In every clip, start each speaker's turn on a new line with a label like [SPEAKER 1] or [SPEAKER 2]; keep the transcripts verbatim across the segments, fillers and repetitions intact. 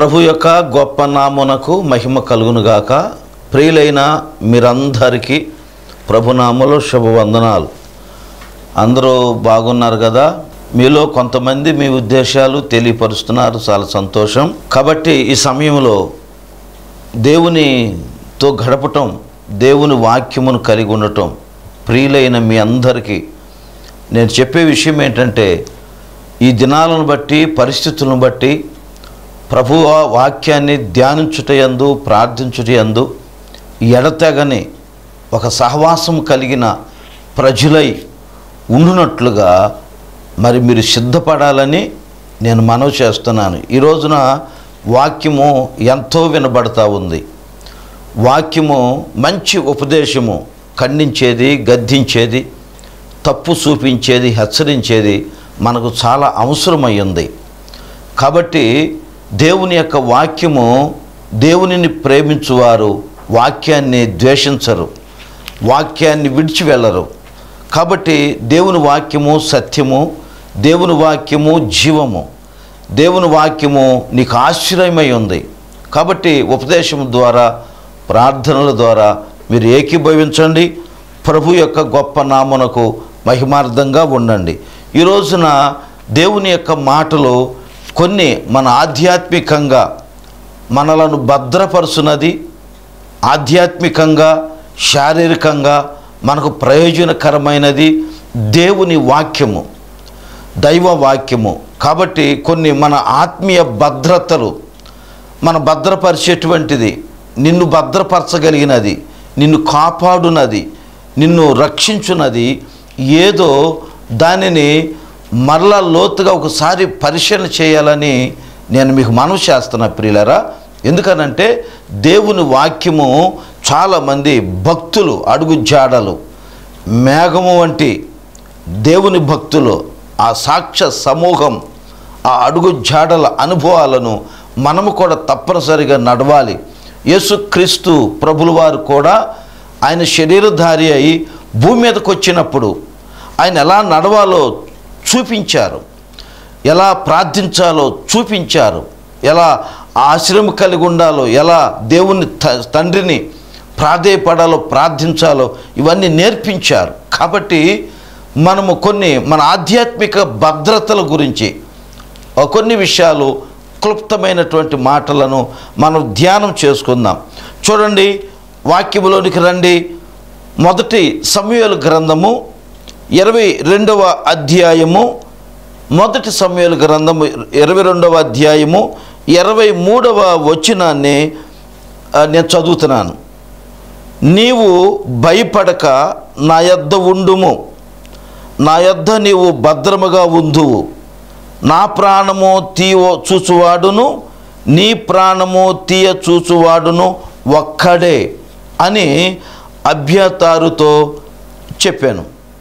[SPEAKER 1] ప్రభు యొక్క గొప్ప నామమునకు మహిమ కలుగునుగాక. ప్రియులైన మీరందరికీ ప్రభునామములో శుభవందనాలు. అందరూ బాగున్నారు కదా? మీలో కొంతమంది మీ ఉద్దేశాలు తెలియపరుస్తున్నారు, చాలా సంతోషం. కాబట్టి ఈ సమయంలో దేవునితో గడపటం, దేవుని వాక్యమును కలిగి ఉండటం, ప్రియులైన మీ అందరికీ నేను చెప్పే విషయం ఏంటంటే, ఈ దినాలను బట్టి పరిస్థితులను బట్టి ప్రభు వాక్యాన్ని ధ్యానించుటయందు ప్రార్థించుటయందు ఎడతెగని ఒక సహవాసం కలిగిన ప్రజలై ఉండునట్లుగా మరి మీరు సిద్ధపడాలని నేను మనవి చేస్తున్నాను. ఈ రోజున వాక్యము ఎంతో వినబడతా ఉంది. వాక్యము మంచి ఉపదేశము, ఖండించేది, గద్దించేది, తప్పు చూపించేది, హెచ్చరించేది మనకు చాలా అవసరమయ్యింది. కాబట్టి దేవుని యొక్క వాక్యము, దేవునిని ప్రేమించువారు వాక్యాన్ని ద్వేషించరు, వాక్యాన్ని విడిచి వెళ్ళరు. కాబట్టి దేవుని వాక్యము సత్యము, దేవుని వాక్యము జీవము, దేవుని వాక్యము నీకు ఆశ్రయమై ఉంది. కాబట్టి ఉపదేశం ద్వారా, ప్రార్థనల ద్వారా మీరు ఏకీభవించండి. ప్రభు యొక్క గొప్ప నామమునకు మహిమార్థంగా ఉండండి. ఈ రోజున దేవుని యొక్క మాటలు కొన్ని మన ఆధ్యాత్మికంగా మనలను భద్రపరుచున్నది, ఆధ్యాత్మికంగా శారీరకంగా మనకు ప్రయోజనకరమైనది దేవుని వాక్యము, దైవ వాక్యము. కాబట్టి కొన్ని మన ఆత్మీయ భద్రతలు, మన భద్రపరిచేటువంటిది, నిన్ను భద్రపరచగలిగినది, నిన్ను కాపాడునది, నిన్ను రక్షించున్నది ఏదో దానిని మరలా లోతుగా ఒకసారి పరిశీలన చేయాలని నేను మీకు మనవి చేస్తున్నా ప్రియులారా. ఎందుకనంటే దేవుని వాక్యము చాలామంది భక్తులు, అడుగు జాడలు, మేఘము వంటి దేవుని భక్తులు, ఆ సాక్ష్య సమూహం, ఆ అడుగు జాడల అనుభవాలను మనము కూడా తప్పనిసరిగా నడవాలి. యేసుక్రీస్తు ప్రభుల వారు కూడా ఆయన శరీరధారి అయి భూమి మీదకి వచ్చినప్పుడు ఆయన ఎలా నడవాలో చూపించారు, ఎలా ప్రార్థించాలో చూపించారు, ఎలా ఆశ్రయం కలిగి ఉండాలో, ఎలా దేవుని తండ్రిని ప్రాధేయపడాలో, ప్రార్థించాలో ఇవన్నీ నేర్పించారు. కాబట్టి మనము కొన్ని మన ఆధ్యాత్మిక భద్రతల గురించి కొన్ని విషయాలు, క్లుప్తమైనటువంటి మాటలను మనం ధ్యానం చేసుకుందాం. చూడండి, వాక్యములోనికి రండి. మొదటి సమూయేలు గ్రంథము ఇరవై రెండవ అధ్యాయము, మొదటి సమూయేలు గ్రంథము ఇరవై రెండవ అధ్యాయము ఇరవై మూడవ వచనాన్ని నేను చదువుతున్నాను. నీవు భయపడక నా యొద్ద ఉండుము, నా యొద్ద నీవు భద్రముగా ఉందువు, నా ప్రాణము తీయ చూచువాడును నీ ప్రాణము తీయ చూచువాడును ఒక్కడే అని అబ్యాతారుతో చెప్పాను.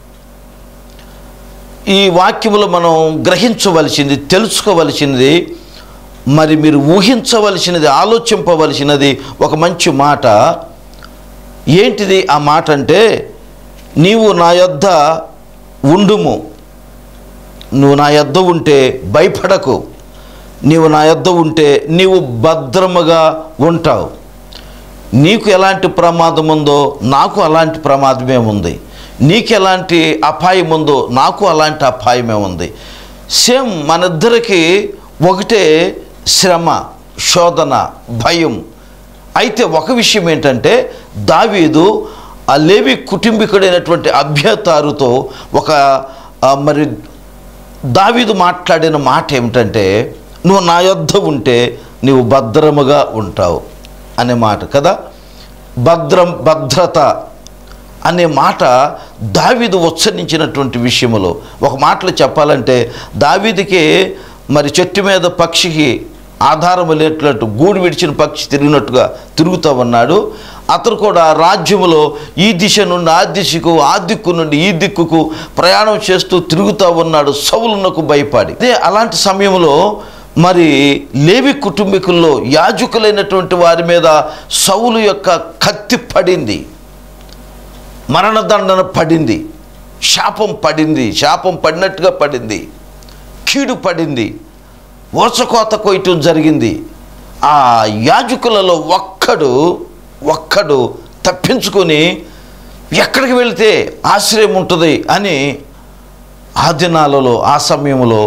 [SPEAKER 1] ఈ వాక్యములో మనం గ్రహించవలసింది, తెలుసుకోవలసింది, మరి మీరు ఊహించవలసినది, ఆలోచింపవలసినది ఒక మంచి మాట. ఏంటిది ఆ మాట అంటే, నీవు నా యొద్ద ఉండుము, నువ్వు నా యొద్ద ఉంటే భయపడకు, నీవు నా యొద్ద ఉంటే నీవు భద్రముగా ఉంటావు. నీకు ఎలాంటి ప్రమాదం ఉందో నాకు అలాంటి ప్రమాదమే ఉంది, నీకు ఎలాంటి అపాయం ఉందో నాకు అలాంటి అపాయమే ఉంది. సేమ్ మనిద్దరికి ఒకటే శ్రమ, శోధన, భయం. అయితే ఒక విషయం ఏంటంటే, దావీదు ఆ లేవి కుటుంబీకుడైనటువంటి అబ్యాతారుతో ఒక మరి దావీదు మాట్లాడిన మాట ఏమిటంటే, నువ్వు నా యొద్ద ఉంటే నీవు భద్రముగా ఉంటావు అనే మాట కదా. భద్రం, భద్రత అనే మాట దావీదు ఉచ్చరించినటువంటి విషయంలో ఒక మాటలు చెప్పాలంటే, దావీదుకి మరి చెట్టు మీద పక్షికి ఆధారం లేనట్లు గూడు విడిచిన పక్షి తిరిగినట్టుగా తిరుగుతూ ఉన్నాడు. అతను కూడా రాజ్యములో ఈ దిశ నుండి ఆ దిశకు, ఆ దిక్కు నుండి ఈ దిక్కుకు ప్రయాణం చేస్తూ తిరుగుతూ ఉన్నాడు సౌలునకు భయపడి. అదే అలాంటి సమయంలో మరి లేవి కుటుంబీకుల్లో యాజకులైనటువంటి వారి మీద సౌలు యొక్క కత్తి పడింది, మరణదండన పడింది, శాపం పడింది, శాపం పడినట్టుగా పడింది, కీడు పడింది, ఊచకోత కొయ్యటం జరిగింది. ఆ యాజకులలో ఒక్కడు ఒక్కడు తప్పించుకొని ఎక్కడికి వెళితే ఆశ్రయం ఉంటుంది అని ఆ దినాలలో ఆ సమయంలో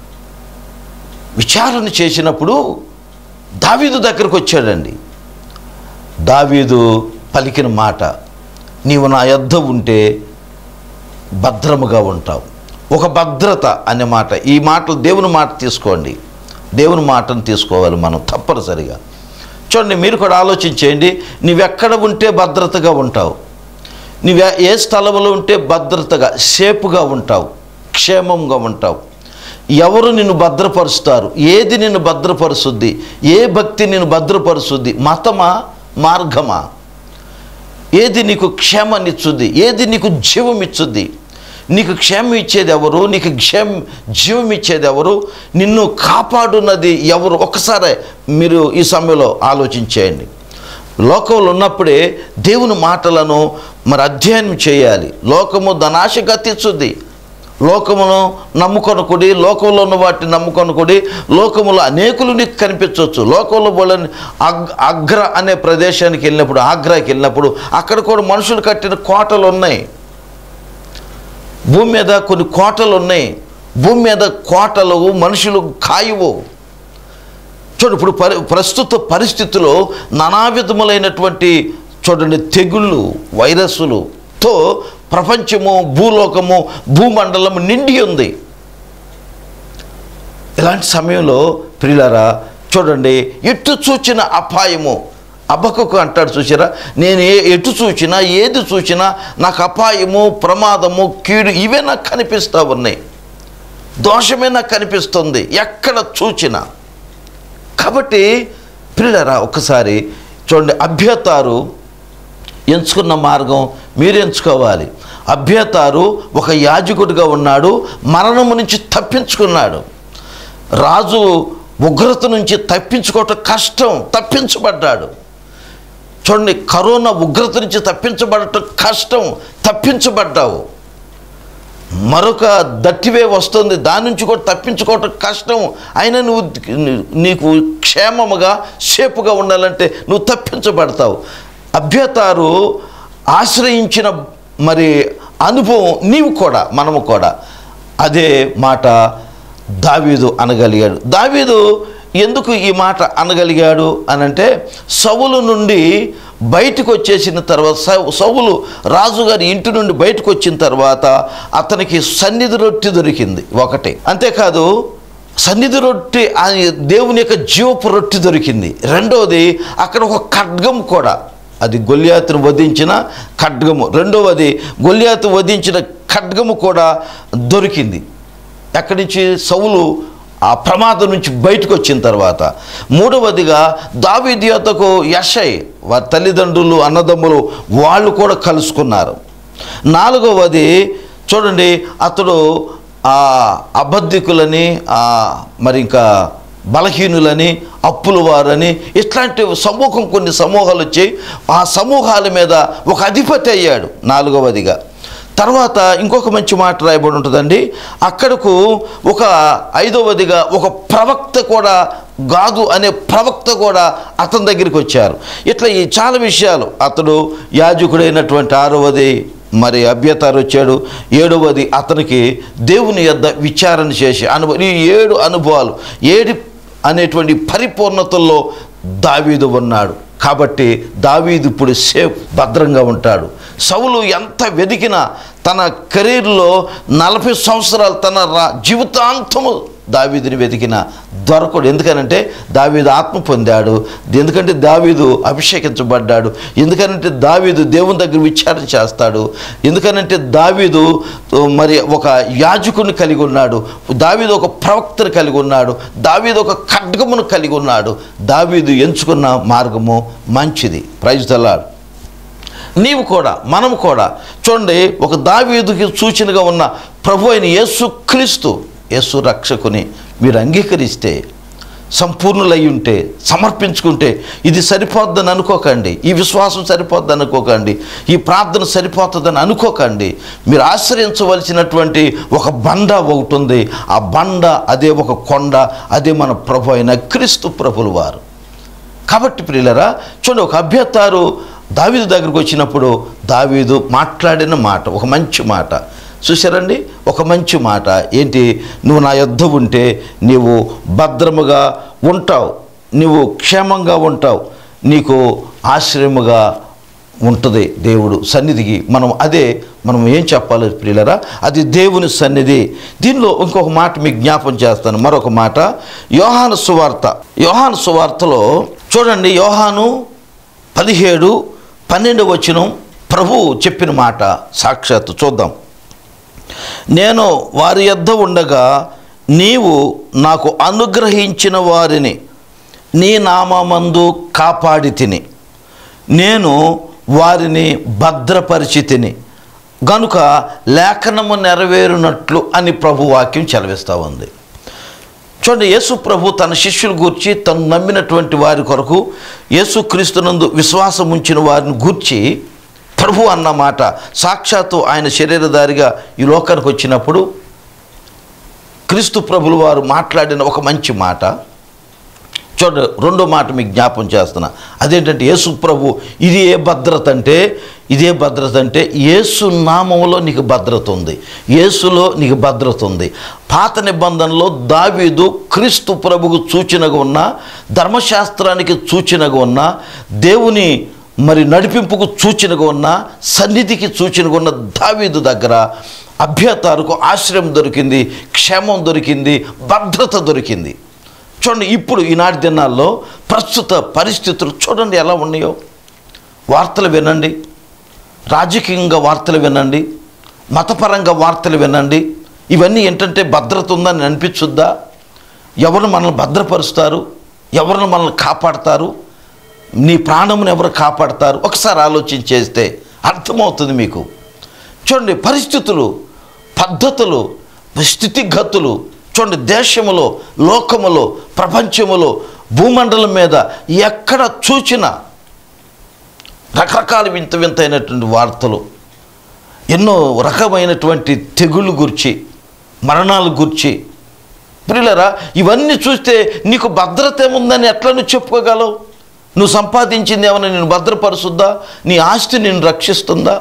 [SPEAKER 1] విచారణ చేసినప్పుడు దావీదు దగ్గరకు వచ్చాడండి. దావీదు పలికిన మాట, నీవు నా యొద్ద ఉంటే భద్రముగా ఉంటావు. ఒక భద్రత అనే మాట, ఈ మాటలు దేవుని మాట తీసుకోండి, దేవుని మాటను తీసుకోవాలి మనం తప్పనిసరిగా. చూడండి, మీరు కూడా ఆలోచించేయండి, నీవెక్కడ ఉంటే భద్రతగా ఉంటావు, నీవే ఏ స్థలంలో ఉంటే భద్రతగా సేఫ్గా ఉంటావు, క్షేమంగా ఉంటావు. ఎవరు నిన్ను భద్రపరుస్తారు? ఏది నిన్ను భద్రపరుస్తుంది? ఏ భక్తి నిన్ను భద్రపరుస్తుంది? మతమా, మార్గమా? ఏది నీకు క్షేమాన్ని ఇచ్చుద్ది? ఏది నీకు జీవం ఇచ్చుద్ది? నీకు క్షేమం ఇచ్చేది ఎవరు? నీకు క్షేమ జీవం ఇచ్చేది ఎవరు? నిన్ను కాపాడున్నది ఎవరు? ఒక్కసారి మీరు ఈ సమయంలో ఆలోచించేయండి. లోకంలో ఉన్నప్పుడే దేవుని మాటలను మరి అధ్యయనం చేయాలి. లోకము ధనాశ గతిస్తుంది. లోకమును నమ్ముకొనకుడి, లోకంలో ఉన్న వాటిని నమ్ముకొనకుడి. లోకములో అనేకులు నీకు కనిపించవచ్చు. లోకంలో వాళ్ళని అగ్ అగ్ర అనే ప్రదేశానికి వెళ్ళినప్పుడు, ఆగ్రాకి వెళ్ళినప్పుడు అక్కడ కూడా మనుషులు కట్టిన కోటలు ఉన్నాయి. భూమి మీద కొన్ని కోటలు ఉన్నాయి. భూమి మీద కోటలు మనుషులు కాయవు. చూడండి, ఇప్పుడు పరి ప్రస్తుత పరిస్థితుల్లో నానా విధములైనటువంటి చూడండి తెగుళ్ళు, వైరస్సులతో ప్రపంచము, భూలోకము, భూమండలము నిండి ఉంది. ఇలాంటి సమయంలో ప్రియులారా చూడండి, ఎటు చూచిన అపాయము. అబక్కకు అంటాడు, చూసారా, నేను ఏ ఎటు చూచినా ఏది చూచినా నాకు అపాయము, ప్రమాదము, కీడు ఇవే నాకు కనిపిస్తూ ఉన్నాయి, దోషమే నాకు కనిపిస్తుంది ఎక్కడ చూచినా. కాబట్టి ప్రియులారా ఒక్కసారి చూడండి, అబ్యాతారు ఎంచుకున్న మార్గం మీరు ఎంచుకోవాలి. అబ్యాతారు ఒక యాజకుడిగా ఉన్నాడు, మరణము నుంచి తప్పించుకున్నాడు. రాజు ఉగ్రత నుంచి తప్పించుకోవటం కష్టం, తప్పించబడ్డాడు. చూడండి, కరోనా ఉగ్రత నుంచి తప్పించబడటం కష్టం, తప్పించబడ్డావు. మరొక దట్టివే వస్తుంది, దాని నుంచి కూడా తప్పించుకోవటం కష్టం. అయినా నువ్వు నీకు క్షేమముగా సేపుగా ఉండాలంటే నువ్వు తప్పించబడతావు. అబ్యాతారు ఆశ్రయించిన మరి అనుభవం నీవు కూడా, మనము కూడా అదే మాట దావీదు అనగలిగాడు. దావీదు ఎందుకు ఈ మాట అనగలిగాడు అనంటే, సౌలు నుండి బయటకు వచ్చేసిన తర్వాత, సౌలు రాజుగారి ఇంటి నుండి బయటకు వచ్చిన తర్వాత అతనికి సన్నిధి రొట్టె దొరికింది ఒకటి. అంతేకాదు సన్నిధి రొట్టె, దేవుని యొక్క జీవపు రొట్టె దొరికింది. రెండవది అక్కడ ఒక ఖడ్గం కూడా, అది గొల్యాతును వధించిన ఖడ్గము. రెండవది గొల్యాతు వధించిన ఖడ్గము కూడా దొరికింది. అక్కడి నుంచి సౌలు ఆ ప్రమాదం నుంచి బయటకు వచ్చిన తర్వాత. మూడవదిగా దావీదు యొద్దకు యెషై, వారి తల్లిదండ్రులు, అన్నదమ్ములు వాళ్ళు కూడా కలుసుకున్నారు. నాలుగవది చూడండి, అతడు ఆ అబద్ధికులని, మరి ఇంకా బలహీనులని, అప్పుల వారని, ఇట్లాంటి సమూహం, కొన్ని సమూహాలు వచ్చి ఆ సమూహాల మీద ఒక అధిపతి అయ్యాడు నాలుగవదిగా. తర్వాత ఇంకొక మంచి మాట రాయబడి ఉంటుందండి, అక్కడకు ఒక ఐదవదిగా ఒక ప్రవక్త కూడా, గాదు అనే ప్రవక్త కూడా అతని దగ్గరికి వచ్చారు. ఇట్లా ఈ చాలా విషయాలు. అతడు యాజకుడైనటువంటి ఆరవది మరి అబ్యాతారు వచ్చాడు. ఏడవది అతనికి దేవుని యొద్ద విచారణ చేసి అనుభవం. ఈ ఏడు అనుభవాలు, ఏడు అనేటువంటి పరిపూర్ణతల్లో దావీదు ఉన్నాడు. కాబట్టి దావీదు ఇప్పుడు సేఫ్, భద్రంగా ఉంటాడు. సౌలు ఎంత వెతికినా తన కెరీర్లో నలభై సంవత్సరాలు తన రా జీవితాంతము దావీదుని వెతికిన దొరకడు. ఎందుకనంటే దావీదు ఆత్మ పొందాడు, ఎందుకంటే దావీదు అభిషేకించబడ్డాడు, ఎందుకనంటే దావీదు దేవుని దగ్గర విచారణ చేస్తాడు, ఎందుకనంటే దావీదు మరి ఒక యాజకుని కలిగి ఉన్నాడు, దావీదు ఒక ప్రవక్తను కలిగి ఉన్నాడు, దావీదు ఒక ఖడ్గమును కలిగి ఉన్నాడు. దావీదు ఎంచుకున్న మార్గము మంచిది. Praise the Lord. నీవు కూడా, మనము కూడా చూడండి, ఒక దావీదుకి సూచనగా ఉన్న ప్రభు అయిన యేసు క్రీస్తు, యేసు రక్షకుని మీరు అంగీకరిస్తే, సంపూర్ణులై ఉంటే, సమర్పించుకుంటే, ఇది సరిపోద్దని అనుకోకండి, ఈ విశ్వాసం సరిపోద్దని అనుకోకండి, ఈ ప్రార్థన సరిపోతుందని అనుకోకండి. మీరు ఆశ్రయించవలసినటువంటి ఒక బండ ఒకటి ఉంది. ఆ బండ అదే ఒక కొండ, అదే మన ప్రభు అయిన క్రీస్తు ప్రభులు వారు. కాబట్టి ప్రియులరా చూడండి, ఒక అబ్యాతారు దావీదు దగ్గరికి వచ్చినప్పుడు దావీదు మాట్లాడిన మాట ఒక మంచి మాట చూశారండి. ఒక మంచి మాట ఏంటి? నువ్వు నా యొద్ద ఉంటే నీవు భద్రముగా ఉంటావు, నువ్వు క్షేమంగా ఉంటావు, నీకు ఆశ్రయముగా ఉంటుంది దేవుడు సన్నిధికి. మనం అదే మనం ఏం చెప్పాలి ప్రియులరా, అది దేవుని సన్నిధి. దీనిలో ఇంకొక మాట మీకు జ్ఞాపం చేస్తాను. మరొక మాట యోహాను సువార్త. యోహాను సువార్తలో చూడండి, యోహాను పదిహేడు పన్నెండు వచనం ప్రభువు చెప్పిన మాట సాక్షాత్తు చూద్దాం. నేను వారి యొద్ద ఉండగా నీవు నాకు అనుగ్రహించిన వారిని నీ నామమందు కాపాడి తిని, నేను వారిని భద్రపరిచి తిని గనుక లేఖనము నెరవేరునట్లు అని ప్రభు వాక్యం చెలవిస్తూ ఉంది. చూడండి, యేసు ప్రభు తన శిష్యులు గూర్చి, తను నమ్మినటువంటి వారి కొరకు, యేసుక్రీస్తునందు విశ్వాసం ఉంచిన వారిని గూర్చి ప్రభు అన్న మాట సాక్షాత్తు ఆయన శరీరధారిగా ఈ లోకానికి వచ్చినప్పుడు క్రీస్తు ప్రభులు వారు మాట్లాడిన ఒక మంచి మాట చూడండి. రెండో మాట మీకు జ్ఞాపం చేస్తున్నా, అదేంటంటే యేసు ప్రభు ఇది ఏ భద్రత అంటే, ఇదే భద్రత అంటే యేసు నామములో నీకు భద్రత ఉంది, యేసులో నీకు భద్రత ఉంది. పాత నిబంధనలో దావీదు క్రీస్తు ప్రభుకు సూచనగా ఉన్న, ధర్మశాస్త్రానికి సూచనగా ఉన్న, దేవుని మరి నడిపింపుకు సూచనగా ఉన్న, సన్నిధికి సూచనగా ఉన్న దావీదు దగ్గర అబ్యాతారుకు ఆశ్రయం దొరికింది, క్షేమం దొరికింది, భద్రత దొరికింది. చూడండి, ఇప్పుడు ఈనాటి దినాల్లో ప్రస్తుత పరిస్థితులు చూడండి ఎలా ఉన్నాయో. వార్తలు వినండి, రాజకీయంగా వార్తలు వినండి, మతపరంగా వార్తలు వినండి. ఇవన్నీ ఏంటంటే భద్రత ఉందని అనిపించుద్దా? ఎవరు మనల్ని భద్రపరుస్తారు? ఎవరిని మనల్ని కాపాడతారు? నీ ప్రాణమును ఎవరు కాపాడతారు? ఒకసారి ఆలోచించేస్తే అర్థమవుతుంది మీకు. చూడండి, పరిస్థితులు, పద్ధతులు, స్థితిగతులు చూడండి, దేశములో, లోకములో, ప్రపంచములో, భూమండలం మీద ఎక్కడ చూచినా రకరకాల వింత వింతైనటువంటి వార్తలు, ఎన్నో రకమైనటువంటి తెగుళ్ళు గురించి, మరణాల గురించి. ప్రియులారా, ఇవన్నీ చూస్తే నీకు భద్రత ఏముందని ఎట్లా నువ్వు చెప్పుకోగలవు? నువ్వు సంపాదించింది ఏమైనా నేను భద్రపరుస్తుందా? నీ ఆస్తి నేను రక్షిస్తుందా?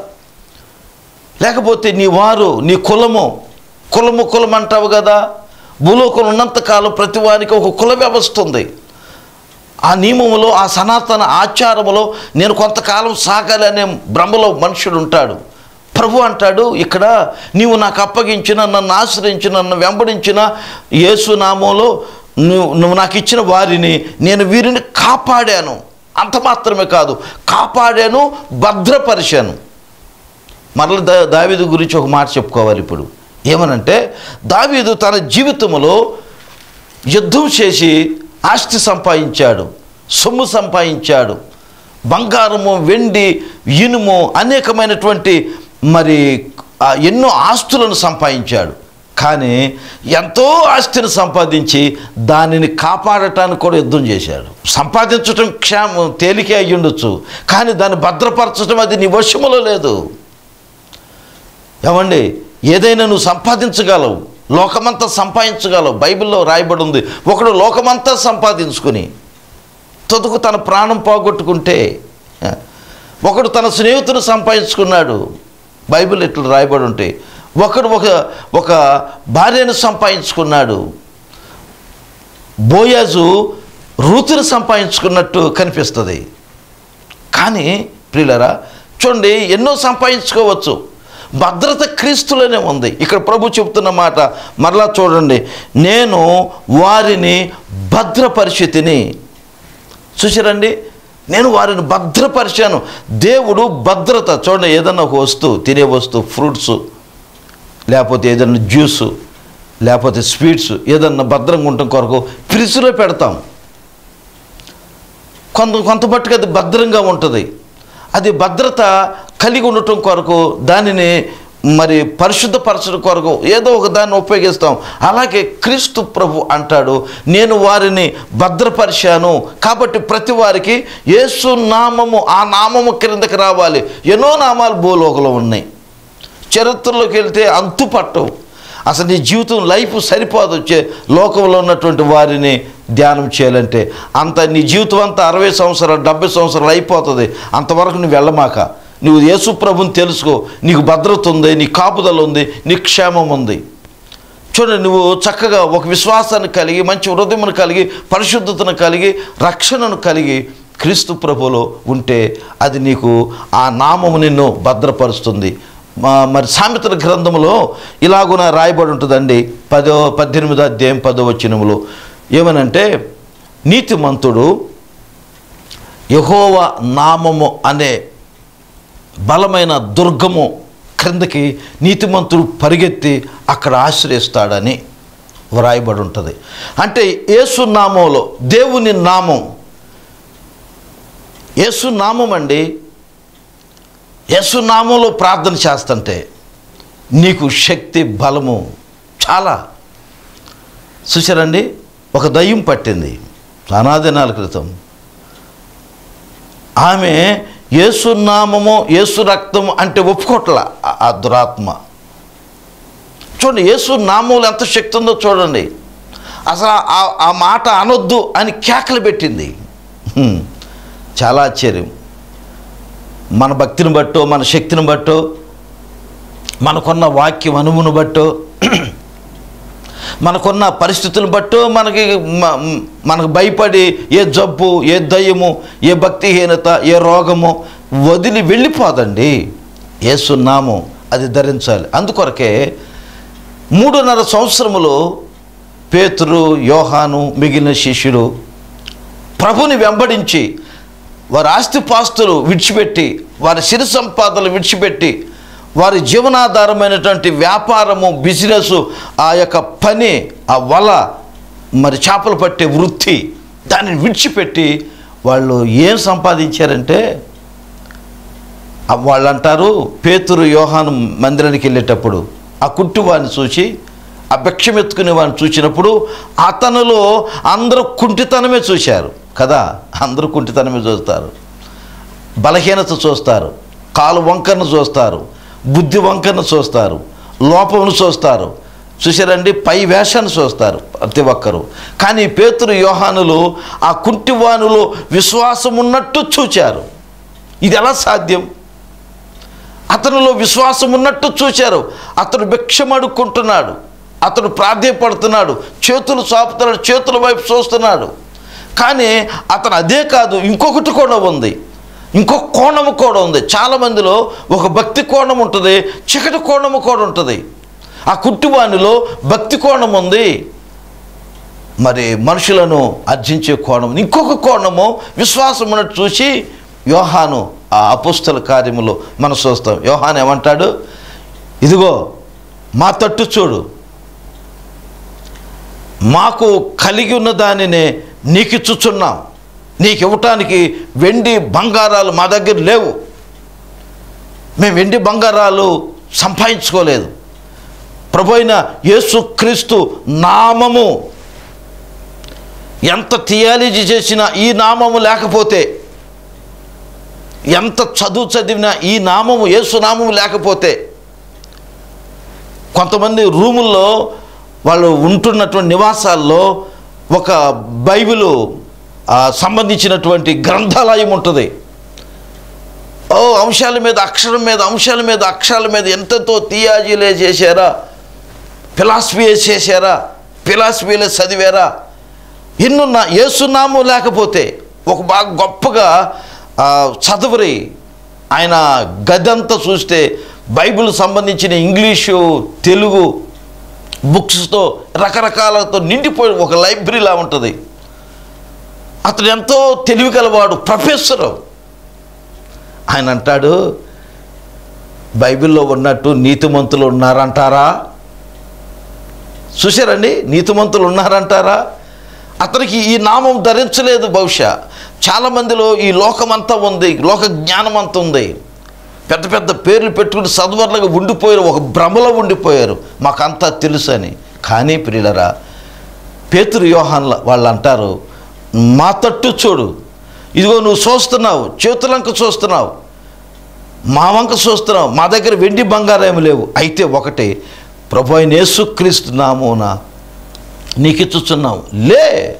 [SPEAKER 1] లేకపోతే నీ వారు, నీ కులము కులము కులం అంటావు కదా, భూలోకం ఉన్నంతకాలం ప్రతి వారికి ఒక కుల వ్యవస్థ ఉంది. ఆ నియమములో, ఆ సనాతన ఆచారములో నేను కొంతకాలం సాగాలి అనే భ్రమలో మనుషుడు ఉంటాడు. ప్రభు అంటాడు ఇక్కడ, నీవు నాకు అప్పగించిన, నన్ను ఆశ్రయించిన, నన్ను వెంబడించిన యేసు నామంలో నువ్వు నువ్వు నాకు ఇచ్చిన వారిని నేను వీరిని కాపాడాను. అంత మాత్రమే కాదు, కాపాడాను, భద్రపరిచాను. మరల దా దావీదు గురించి ఒక మాట చెప్పుకోవాలి ఇప్పుడు. ఏమనంటే, దావీదు తన జీవితంలో యుద్ధం చేసి ఆస్తి సంపాదించాడు, సొమ్ము సంపాదించాడు, బంగారము, వెండి, ఇనుము, అనేకమైనటువంటి మరి ఎన్నో ఆస్తులను సంపాదించాడు. కానీ ఎంతో ఆస్తిని సంపాదించి దానిని కాపాడటానికి కూడా యుద్ధం చేశాడు. సంపాదించటం క్షేమం తేలికే అయ్యి ఉండొచ్చు, కానీ దాన్ని భద్రపరచడం అది నీ వశములో లేదు. ఏమండి, ఏదైనా నువ్వు సంపాదించగలవు, లోకమంతా సంపాదించగలవు. బైబిల్లో రాయబడి ఉంది, ఒకడు లోకమంతా సంపాదించుకుని తొదుకు తన ప్రాణం పోగొట్టుకుంటే, ఒకడు తన స్నేహితుడు సంపాదించుకున్నాడు. బైబిల్ ఇట్లా రాయబడి ఉంటే, ఒకడు ఒక ఒక భార్యను సంపాదించుకున్నాడు. బోయాజు రూతును సంపాదించుకున్నట్టు కనిపిస్తుంది. కానీ ప్రియులారా చూడండి, ఎన్నో సంపాదించుకోవచ్చు, భద్రత క్రీస్తులోనే ఉంది. ఇక్కడ ప్రభు చెబుతున్న మాట మరలా చూడండి, నేను వారిని భద్రపరిచితిని. చూసారండి, నేను వారిని భద్రపరిచాను. దేవుడు భద్రత చూడండి, ఏదన్నా ఒక వస్తువు, తినే వస్తువు, ఫ్రూట్స్, లేకపోతే ఏదన్నా జ్యూసు, లేకపోతే స్వీట్స్, ఏదన్నా భద్రంగా ఉండటం కొరకు ఫ్రిడ్జ్లో పెడతాం. కొంత కొంత మట్టుకు అది భద్రంగా ఉంటుంది. అది భద్రత కలిగి ఉండటం కొరకు దానిని మరి పరిశుద్ధపరచడం కొరకు ఏదో ఒక దాన్ని ఉపయోగిస్తాం. అలాగే క్రీస్తు ప్రభు అంటాడు, నేను వారిని భద్రపరిచాను. కాబట్టి ప్రతి వారికి యేసు నామము, ఆ నామము క్రిందకి రావాలి. ఎన్నో నామాలు భూలోకంలో ఉన్నాయి, చరిత్రలోకి వెళ్తే అంతుపట్టవు. అసలు నీ జీవితం, లైఫ్ సరిపోదు. వచ్చే లోకంలో ఉన్నటువంటి వారిని ధ్యానం చేయాలంటే అంత నీ జీవితం అంతా అరవై సంవత్సరాలు డెబ్బై సంవత్సరాలు అయిపోతుంది. అంతవరకు నువ్వు వెళ్ళమాక. నువ్వు యేసు ప్రభుని తెలుసుకో. నీకు భద్రత ఉంది, నీ కాపుదల ఉంది, నీ క్షేమం ఉంది. చూడండి, నువ్వు చక్కగా ఒక విశ్వాసాన్ని కలిగి, మంచి హృదయమును కలిగి, పరిశుద్ధతను కలిగి, రక్షణను కలిగి క్రీస్తు ప్రభులో ఉంటే అది నీకు ఆ నామము నిన్ను భద్రపరుస్తుంది. మరి సామెతల గ్రంథంలో ఇలాగున రాయబడి ఉంటుందండి. పదో పద్దెనిమిదో అధ్యాయం పదో వచనములో ఏమనంటే, నీతిమంతుడు యెహోవా నామము అనే బలమైన దుర్గము క్రిందకి నీతిమంతుడు పరిగెత్తి అక్కడ ఆశ్రయిస్తాడని వ్రాయబడి ఉంటుంది. అంటే యేసు నామంలో, దేవుని నామం, యేసు నామం అండి. యేసు నామంలో ప్రార్థన చేస్తుంటే నీకు శక్తి, బలము చాలా. చూసారండి, ఒక దయ్యం పట్టింది చాలా దినాల క్రితం. ఆమె యేసు నామము, యేసు రక్తము అంటే ఒప్పుకోట్ల ఆ దురాత్మ. చూడండి, యేసు నామంలో ఎంత శక్తి ఉందో చూడండి. అసలు ఆ మాట అనొద్దు అని కేకలు పెట్టింది. చాలా ఆశ్చర్యం. మన భక్తిని బట్టో, మన శక్తిని బట్టో, మనకున్న వాక్యం అనువును బట్టో, మనకున్న పరిస్థితులను బట్టో మనకి మనకు భయపడి ఏ జబ్బు, ఏ దయ్యము, ఏ భక్తిహీనత, ఏ రోగము వదిలి వెళ్ళిపోదండి. యేసు నామం అది ధరించాలి. అందుకొరకే మూడున్నర సంవత్సరములో పేతురు, యోహాను, మిగిలిన శిష్యులు ప్రభుని వెంబడించి వారి ఆస్తిపాస్తులు విడిచిపెట్టి, వారి సిరి సంపాదనలు విడిచిపెట్టి, వారి జీవనాధారమైనటువంటి వ్యాపారము, బిజినెస్, ఆ యొక్క పని, ఆ వల, మరి చేపలు పట్టే వృత్తి, దాన్ని విడిచిపెట్టి వాళ్ళు ఏం సంపాదించారంటే, వాళ్ళు అంటారు, పేతురు యోహాను మందిరానికి వెళ్ళేటప్పుడు ఆ కుంటివాడిని చూసి, ఆ భిక్షం ఎత్తుకునే వాడిని చూసినప్పుడు అతనిలో అందరూ కుంటితనమే చూశారు కదా. అందరూ కుంటితనమే చూస్తారు, బలహీనత చూస్తారు, కాలు వంకరను చూస్తారు, బుద్ధి వంకరను చూస్తారు, లోపమును చూస్తారు. చూసారండి, పై వేషాన్ని చూస్తారు ప్రతి ఒక్కరు. కానీ పేతురు యోహానులు ఆ కుంటివానులో విశ్వాసం ఉన్నట్టు చూచారు. ఇది ఎలా సాధ్యం? అతనిలో విశ్వాసం ఉన్నట్టు చూచారు. అతడు భిక్షం అడుక్కుంటున్నాడు, అతడు ప్రాధేయపడుతున్నాడు, చేతులు చాపుతున్నాడు, చేతుల వైపు చూస్తున్నాడు. కానీ అతను అదే కాదు, ఇంకొకటి కూడా ఉంది, ఇంకొక కోణము కూడా ఉంది. చాలామందిలో ఒక భక్తి కోణం ఉంటుంది, చీకటి కోణము కూడా ఉంటుంది. ఆ కుంటివానిలో భక్తి కోణం ఉంది, మరి మనుషులను అర్జించే కోణం. ఇంకొక కోణము విశ్వాసం ఉన్నట్టు చూసి యోహాను ఆ అపోస్తల కార్యములో మనం చూస్తాం. యోహాను ఏమంటాడు? ఇదిగో మా తట్టు చూడు, మాకు కలిగి ఉన్న దానినే నీకు ఇచ్చుచున్నాం, నీకు ఇవ్వటానికి వెండి బంగారాలు మా దగ్గర లేవు, మేము వెండి బంగారాలు సంపాదించుకోలేదు. ప్రభు అయిన యేసుక్రీస్తు నామము ఎంత థియాలజీ చేసినా ఈ నామము లేకపోతే, ఎంత చదువు చదివినా ఈ నామము, యేసు నామము లేకపోతే, కొంతమంది రూముల్లో వాళ్ళు ఉంటున్నటువంటి నివాసాల్లో ఒక బైబిలు సంబంధించినటువంటి గ్రంథాలయం ఉంటుంది. ఓ అంశాల మీద అక్షరం మీద అంశాల మీద అక్షరాల మీద ఎంతతో థియాలజీలే చేశారా, ఫిలాసఫీయే చేశారా, ఫిలాసఫీలే చదివారా, ఎన్నున్నా యేసునామం లేకపోతే ఒక బాగా గొప్పగా చదువురి. ఆయన గదంతా చూస్తే బైబిల్ సంబంధించిన ఇంగ్లీషు, తెలుగు బుక్స్తో రకరకాలతో నిండిపోయి ఒక లైబ్రరీలా ఉంటుంది. అతడు ఎంతో తెలివి గలవాడు, ప్రొఫెసరు. ఆయన అంటాడు, బైబిల్లో ఉన్నట్టు నీతిమంతులు ఉన్నారంటారా? చూశారండి, నీతిమంతులు ఉన్నారంటారా? అతనికి ఈ నామం ధరించలేదు. బహుశా చాలామందిలో ఈ లోకమంతా ఉంది, లోక జ్ఞానం అంతా ఉంది, పెద్ద పెద్ద పేర్లు పెట్టుకుని సద్వర్లుగా ఉండిపోయారు, ఒక భ్రమలో ఉండిపోయారు, మాకంతా తెలుసు అని. కానీ ప్రియులరా, పేతురు యోహాన్ల వాళ్ళు అంటారు, మా తట్టు చూడు, ఇదిగో నువ్వు చూస్తున్నావు, చేతులంక చూస్తున్నావు, మా వంక చూస్తున్నావు, మా దగ్గర వెండి బంగారం ఏమి లేవు. అయితే ఒకటి, ప్రభు అయిన యేసుక్రీస్తు నామమున నీకు ఇచ్చుచున్నావు, లే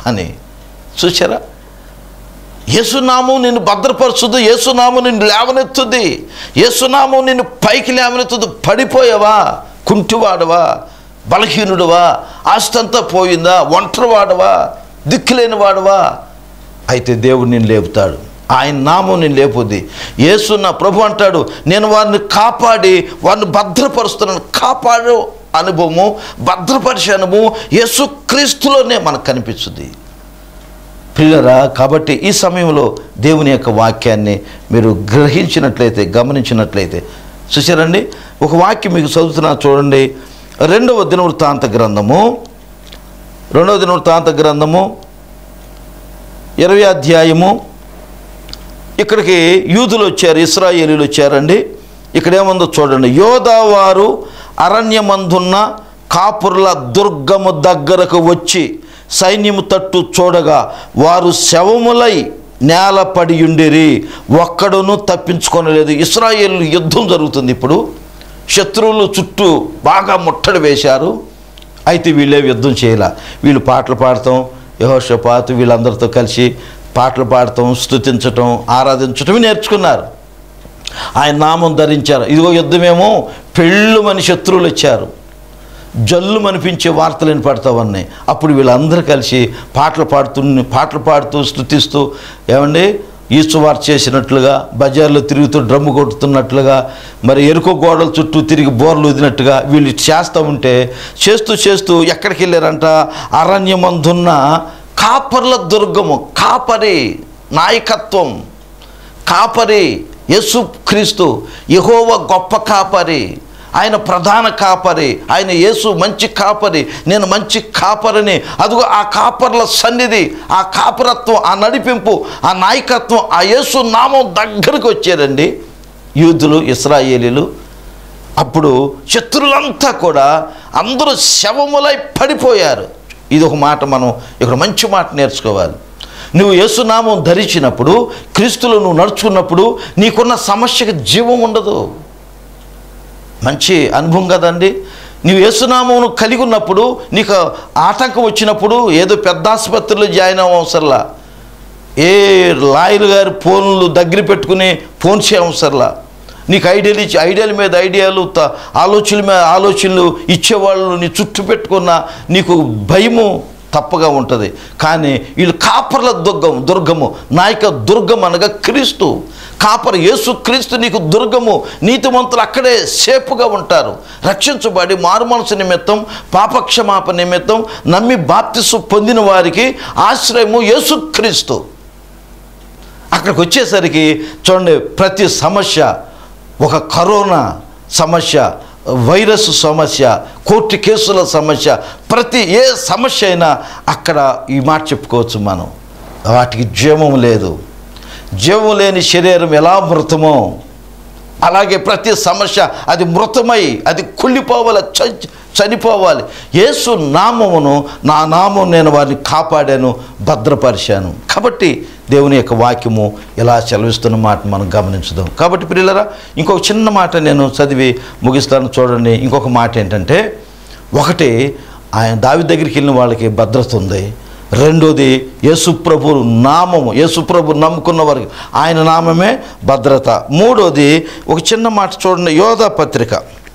[SPEAKER 1] అని. చూసారా? యేసునామం నిన్ను భద్రపరుచుద్ది, యేసునామం నిన్ను లేవనెత్తుద్ది, యేసునామం నిన్ను పైకి లేవనెత్తుద్ది. పడిపోయావా? కుంటివాడవా? బలహీనుడువా? ఆస్తంతా పోయిందా? ఒంటరివాడవా? దిక్కులేని వాడవా? అయితే దేవుడు నిన్ను లేపుతాడు. ఆయన నామం నేను లేపుద్ది. యేసు నా ప్రభు అంటాడు, నేను వారిని కాపాడి వారిని భద్రపరుస్తున్నాను. కాపాడు అనుభవము, భద్రపరిచే అనుభవం యేసు క్రీస్తులోనే మనకు కనిపిస్తుంది. ప్రియులరా, కాబట్టి ఈ సమయంలో దేవుని యొక్క వాక్యాన్ని మీరు గ్రహించినట్లయితే, గమనించినట్లయితే, చూసారండి, ఒక వాక్యం మీకు చదువుతున్నా చూడండి. రెండవ దినవృత్తాంత గ్రంథము రెండవ దినవృత్తాంత గ్రంథము ఇరవై అధ్యాయము. ఇక్కడికి యూదులు వచ్చారు, ఇశ్రాయేలీలు వచ్చారండి. ఇక్కడ ఏముందో చూడండి. యోదావారు అరణ్యమందున్న కాపుర్ల దుర్గము దగ్గరకు వచ్చి సైన్యము తట్టు చూడగా వారు శవములై నేల పడి ఉండిరి, ఒక్కడును తప్పించుకొనలేదు. ఇశ్రాయేలు యుద్ధం జరుగుతుంది. ఇప్పుడు శత్రువులు చుట్టూ బాగా ముట్టడి వేశారు. అయితే వీళ్ళే యుద్ధం చేయాల. వీళ్ళు పాటలు పాడతాం, యెహోషాపాతు వీళ్ళందరితో కలిసి పాటలు పాడటం, స్తుతించటం, ఆరాధించటం నేర్చుకున్నారు. ఆయన నామం ధరించారు. ఇదిగో యుద్ధమేమో పెళ్ళు మని శత్రువులు వచ్చారు. జల్లు మనిపించే వార్తలు వినపడతావన్నీ. అప్పుడు వీళ్ళందరూ కలిసి పాటలు పాడుతూ పాటలు పాడుతూ స్తుతిస్తూ, ఏమండి, ఈసువార్ చేసినట్లుగా బజార్లో తిరుగుతూ డ్రమ్ము కొడుతున్నట్లుగా, మరి ఎరుకో గోడల చుట్టూ తిరిగి బోర్లు వదినట్టుగా వీళ్ళు చేస్తూ ఉంటే, చేస్తూ చేస్తూ ఎక్కడికి వెళ్ళారంట? అరణ్యమందున్న కాపర్ల దుర్గము. కాపరి నాయకత్వం, కాపరి యేసు క్రీస్తు. యెహోవా గొప్ప కాపరి, ఆయన ప్రధాన కాపరి, ఆయన యేసు మంచి కాపరి, నేను మంచి కాపరిని. అదిగో ఆ కాపర్ల సన్నిధి, ఆ కాపరత్వం, ఆ నడిపింపు, ఆ నాయకత్వం, ఆ యేసు నామం దగ్గరకు వచ్చారండి యూదులు, ఇశ్రాయేలీలు. అప్పుడు శత్రులంతా కూడా అందరూ శవములై పడిపోయారు. ఇది ఒక మాట మనం ఇక్కడ మంచి మాట నేర్చుకోవాలి. నువ్వు యేసునామం ధరించినప్పుడు, క్రీస్తులో నువ్వు నడుచుకున్నప్పుడు నీకున్న సమస్యకు జీవం ఉండదు. మంచి అనుభవం కదండి. నువ్వు యేసునామం కలిగి ఉన్నప్పుడు నీకు ఆటంకం వచ్చినప్పుడు ఏదో పెద్ద ఆసుపత్రిలో జాయిన్ అవ్వవసరలా, ఏ లాయర్ గారి ఫోన్లు దగ్గర పెట్టుకుని ఫోన్ చేయవసరలా. నీకు ఐడియాలు ఇచ్చి ఐడియాల మీద ఐడియాలు, ఆలోచనల మీద ఆలోచనలు ఇచ్చేవాళ్ళు నీ చుట్టూ పెట్టుకున్న నీకు భయము తప్పగా ఉంటుంది. కానీ వీళ్ళు కాపర్ల దుర్గము దుర్గము నాయక దుర్గం అనగా క్రీస్తు. కాపర యేసు క్రీస్తు నీకు దుర్గము. నీతిమంతులు అక్కడే సేపుగా ఉంటారు. రక్షించబడి మారుమనసు నిమిత్తం, పాపక్షమాపణ నిమిత్తం నమ్మి బాప్తిసు పొందిన వారికి ఆశ్రయము యేసు క్రీస్తు. అక్కడికి వచ్చేసరికి చూడండి, ప్రతి సమస్య, ఒక కరోనా సమస్య, వైరస్ సమస్య, కోర్టు కేసుల సమస్య, ప్రతి ఏ సమస్య అయినా అక్కడ ఈ మాట చెప్పుకోవచ్చు మనం. వాటికి జీవం లేదు. జీవం లేని శరీరం ఎలా మృతమో అలాగే ప్రతి సమస్య అది మృతమై అది కుళ్ళిపోవాలి, చనిపోవాలి. యేసు నామమును, నా నామం నేను వారిని కాపాడాను, భద్రపరిచాను. కాబట్టి దేవుని యొక్క వాక్యము ఇలా సెలవిస్తున్న మాట మనం గమనించుదాం. కాబట్టి ప్రియులారా, ఇంకొక చిన్న మాట నేను చదివి ముగిస్తాను చూడండి. ఇంకొక మాట ఏంటంటే, ఒకటి ఆయన దావీదు దగ్గరికి వెళ్ళిన వాళ్ళకి భద్రత ఉంది. రెండోది యేసుప్రభు నామము, యేసుప్రభు నమ్ముకున్న వారికి ఆయన నామమే భద్రత. మూడోది ఒక చిన్న మాట చూడండి. యోధా పత్రిక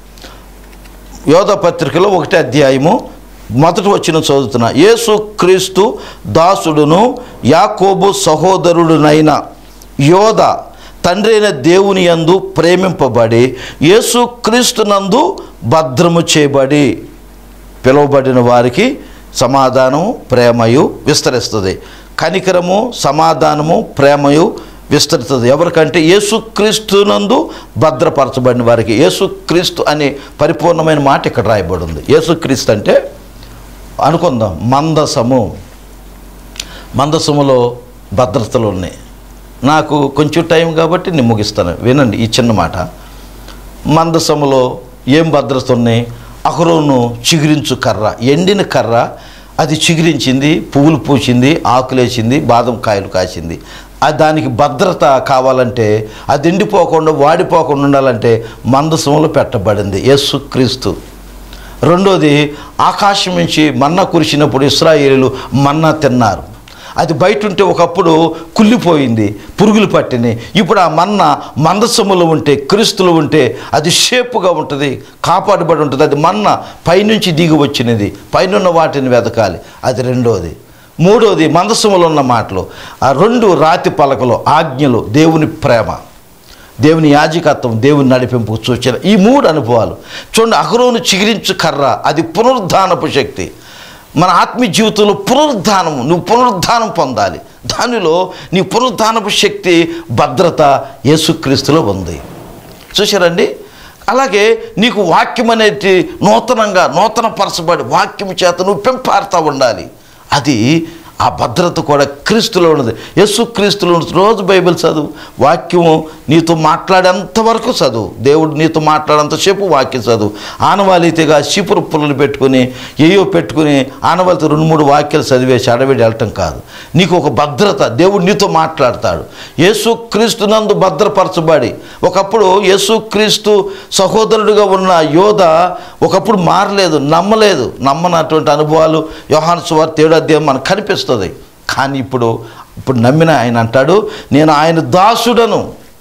[SPEAKER 1] యోధా పత్రికలో ఒకటే అధ్యాయము మొదటి వచ్చిన చదువుతున్నా. యేసు క్రీస్తు దాసుడును యాకోబు సహోదరుడునైన యోధ తండ్రి అయిన దేవుని యందు ప్రేమింపబడి యేసు క్రీస్తునందు భద్రము చేయబడి పిలువబడిన వారికి సమాధానము ప్రేమయు విస్తరిస్తుంది. కనికరము సమాధానము ప్రేమయు విస్తరిస్తుంది. ఎవరికంటే యేసుక్రీస్తునందు భద్రపరచబడిన వారికి. యేసుక్రీస్తు అనే పరిపూర్ణమైన మాట ఇక్కడ రాయబడి ఉంది. యేసుక్రీస్తు అంటే అనుకుందాం మందసము. మందసములో భద్రతలు ఉన్నాయి. నాకు కొంచెం టైం కాబట్టి నేను ముగిస్తాను, వినండి ఈ చిన్న మాట. మందసములో ఏం భద్రత ఉన్నాయి? అహరోను చిగురించు కర్ర, ఎండిన కర్ర, అది చిగురించింది, పువ్వులు పూసింది, ఆకులేసింది, బాదం కాయలు కాసింది. దానికి భద్రత కావాలంటే, అది ఎండిపోకుండా వాడిపోకుండా ఉండాలంటే మందసంలో పెట్టబడింది యేసుక్రీస్తు. రెండోది, ఆకాశం నుంచి మన్నా కురిసినప్పుడు ఇశ్రాయేలీయులు మన్నా తిన్నారు. అది బయట ఉంటే ఒకప్పుడు కుళ్ళిపోయింది, పురుగులు పట్టినాయి. ఇప్పుడు ఆ మన్న మందసములో ఉంటే, క్రీస్తులో ఉంటే అది షేపుగా ఉంటుంది, కాపాడబడి ఉంటుంది. అది మన్న పైనుంచి దిగి వచ్చినది, పైనున్న వాటిని వెతకాలి. అది రెండోది. మూడోది, మందసములో ఉన్న మాటలు. ఆ రెండు రాతి పలకలు, ఆజ్ఞలు, దేవుని ప్రేమ, దేవుని యాజకత్వం, దేవుని నడిపింపు సూచన. ఈ మూడు అనుభవాలు చూడండి. అహరోను చిగిరించు కర్ర, అది పునరుద్ధానపు శక్తి. మన ఆత్మీయ జీవితంలో పునరుద్ధానం, నువ్వు పునరుద్ధానం పొందాలి. దానిలో నీ పునరుద్ధానపు శక్తి, భద్రత యేసుక్రీస్తులో ఉంది. చూశారండి. అలాగే నీకు వాక్యం అనేది నూతనంగా నూతన పరచబడి వాక్యం చేత నువ్వు పెంపారుతూ ఉండాలి. అది ఆ భద్రత కూడా క్రీస్తులో ఉన్నది, యేసుక్రీస్తులో ఉన్నది. రోజు బైబిల్ చదువు, వాక్యము నీతో మాట్లాడేంతవరకు చదువు. దేవుడు నీతో మాట్లాడేంతసేపు వాక్యం చదువు. ఆనవాళితీగా చీపురు పుల్లలు పెట్టుకుని ఏయో పెట్టుకుని ఆనవాళితో రెండు మూడు వాక్యాలు చదివేసి అడవిడి వెళ్ళటం కాదు. నీకు ఒక భద్రత, దేవుడు నీతో మాట్లాడతాడు. యేసుక్రీస్తునందు భద్రపరచబడి, ఒకప్పుడు యేసుక్రీస్తు సహోదరుడిగా ఉన్న యోధ ఒకప్పుడు మారలేదు, నమ్మలేదు. నమ్మనటువంటి అనుభవాలు యోహాను సువార్త ఏడో అధ్యాయం మనకు కనిపిస్తుంది. కానీ ఇప్పుడు ఇప్పుడు నమ్మిన ఆయన అంటాడు, నేను ఆయన దాసుడను,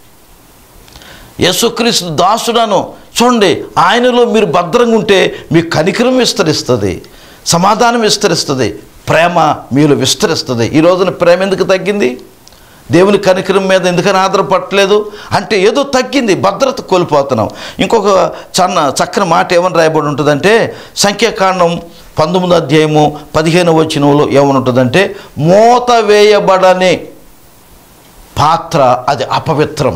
[SPEAKER 1] యేసుక్రీస్తు దాసుడను. చూడండి, ఆయనలో మీరు భద్రంగా ఉంటే మీకు కనికరం విస్తరిస్తుంది, సమాధానం విస్తరిస్తుంది, ప్రేమ మీలో విస్తరిస్తుంది. ఈ రోజున ప్రేమ ఎందుకు తగ్గింది? దేవుని కనికరం మీద ఎందుకని ఆధారపడలేదు అంటే ఏదో తగ్గింది, భద్రత కోల్పోతున్నాం. ఇంకొక చన్న చక్కని మాట ఏమని రాయబడి ఉంటుందంటే, సంఖ్యాకాండం పంతొమ్మిదో అధ్యాయము పదిహేను వచనంలో ఏమని ఉంటుందంటే, మూత వేయబడని పాత్ర అది అపవిత్రం.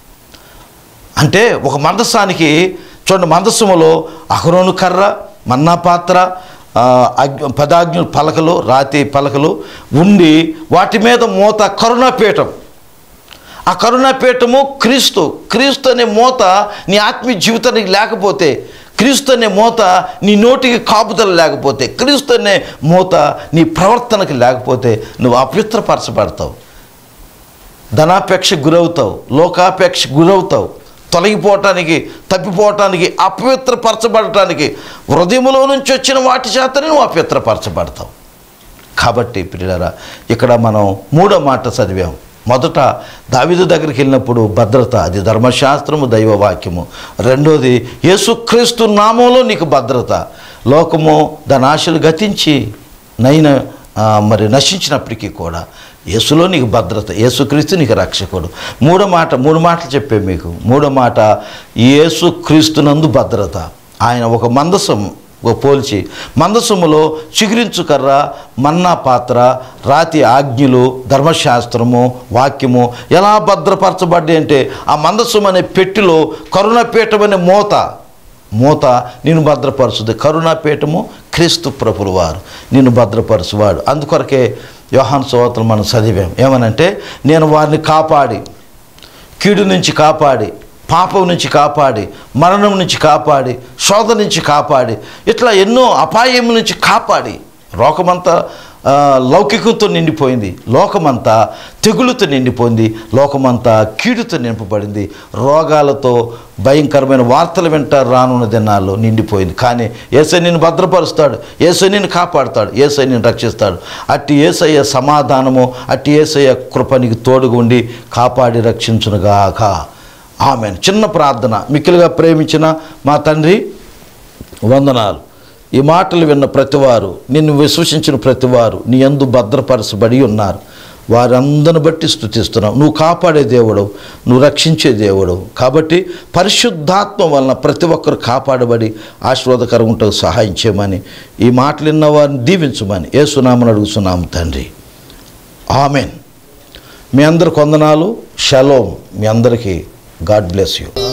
[SPEAKER 1] అంటే ఒక మందసానికి చూడండి, మందసములో అహరోను కర్ర, మన్నా పాత్ర, పదాజ్ఞ పలకలు, రాతి పలకలు ఉండి వాటి మీద మూత కరుణాపీఠం. ఆ కరుణాపీఠము క్రీస్తు. క్రీస్తు అనే మూత నీ ఆత్మీయ జీవితానికి లేకపోతే, క్రీస్తు అనే మూత నీ నోటికి కాపుదల లేకపోతే, క్రీస్తు అనే మూత నీ ప్రవర్తనకి లేకపోతే నువ్వు అపవిత్రపరచబడతావు, ధనాపేక్ష గురవుతావు, లోకాపేక్ష గురవుతావు, తొలగిపోవటానికి, తప్పిపోవటానికి, అపవిత్రపరచబడటానికి హృదయంలో నుంచి వచ్చిన వాటి చేతనే నువ్వు అపవిత్రపరచబడతావు. కాబట్టి ప్రియులారా, ఇక్కడ మనం మూడో మాట చదివాం. మొదట దావీదు దగ్గరికి వెళ్ళినప్పుడు భద్రత, అది ధర్మశాస్త్రము, దైవవాక్యము. రెండోది, యేసుక్రీస్తు నామంలో నీకు భద్రత. లోకము దాని ఆశలు గతించి నైనా మరి నశించినప్పటికీ కూడా యేసులో నీకు భద్రత, యేసుక్రీస్తు నీకు రక్షకుడు. మూడో మాట, మూడు మాటలు చెప్పే మీకు. మూడో మాట, యేసుక్రీస్తునందు భద్రత. ఆయన ఒక మందసం పోల్చి, మందసములో చిగురించు కర్ర, మన్నా పాత్ర, రాతి ఆజ్ఞలు, ధర్మశాస్త్రము, వాక్యము ఎలా భద్రపరచబడ్డాయి అంటే, ఆ మందసం అనే పెట్టిలో కరుణాపీఠం అనే మూత మూత నిన్ను భద్రపరుచుది. కరుణాపీఠము క్రీస్తు ప్రభువు వారు నిన్ను భద్రపరచువాడు. అందుకొరకే యోహాను సువార్తను మనం చదివాం. ఏమనంటే, నేను వారిని కాపాడి, కీడు నుంచి కాపాడి, పాపం నుంచి కాపాడి, మరణం నుంచి కాపాడి, శోధ నుంచి కాపాడి, ఇట్లా ఎన్నో అపాయం నుంచి కాపాడి. లోకమంతా లౌకికంతో నిండిపోయింది, లోకమంతా తెగులుతో నిండిపోయింది, లోకమంతా కీడుతో నింపబడింది, రోగాలతో భయంకరమైన వార్తలు వింటారు రానున్న దినాల్లో నిండిపోయింది. కానీ యేసయ్య నిన్ను భద్రపరుస్తాడు, యేసయ్య నిన్ను కాపాడుతాడు, యేసయ్య నిన్ను రక్షిస్తాడు. అట్టి యేసయ్య సమాధానము, అట్టి యేసయ్య కృపనికి తోడుగా ఉండి కాపాడి రక్షించునుగాక. ఆమెన్. చిన్న ప్రార్థన. మిక్కిలిగా ప్రేమించిన మా తండ్రి, వందనాలు. ఈ మాటలు విన్న ప్రతివారు, నిన్ను విశ్వసించిన ప్రతివారు నీ యందు భద్రపరచబడి ఉన్నారు. వారందరిని బట్టి స్తుతిస్తున్నావు. నువ్వు కాపాడే దేవుడు, నువ్వు రక్షించే దేవుడు. కాబట్టి పరిశుద్ధాత్మ వలన ప్రతి ఒక్కరు కాపాడబడి ఆశీర్వాదకరంగా ఉంటూ సహాయం చేయమని, ఈ మాటలు విన్న వారిని దీవించమని యేసునామమున అడుగుతున్నాము తండ్రి. ఆమెన్. మీ అందరికి వందనాలు. షలోమ్. మీ అందరికీ గాడ్ బ్లెస్ యూ.